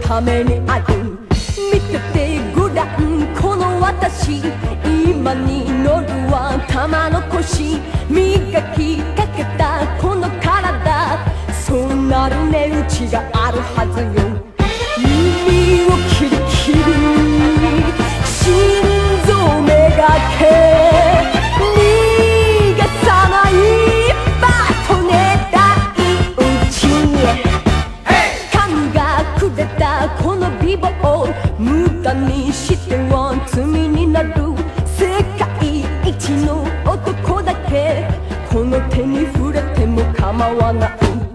ためにある。見ててごらんこの私、今に乗るは玉の腰、磨きかけたこの体、そうなる値打ちがあるはずよ。耳をキリキリ心臓めがけ、逃がさないバトネ大打ち、神がくれたこの美貌、無駄にしては罪になる。世界一の男だけ、この手に触れても構わない。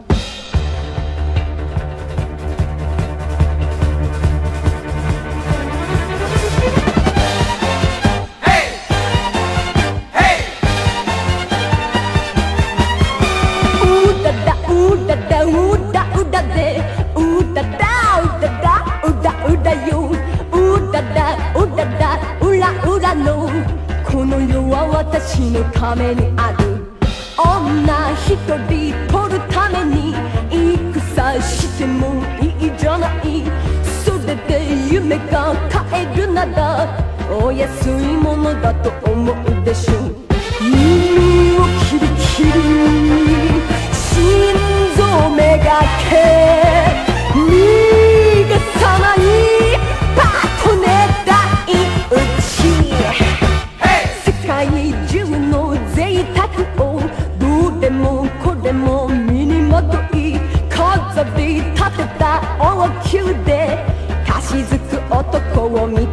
この世は私のためにある。女一人取るために戦してもいいじゃない。それで夢が買えるならお安いものだと思うでしょう。耳をキリキリ心臓めがけ、逃がさないバトネ大打ち、世界中の贅沢をどれもこれも身にまとい、飾り立てた王宮でかしずく男を見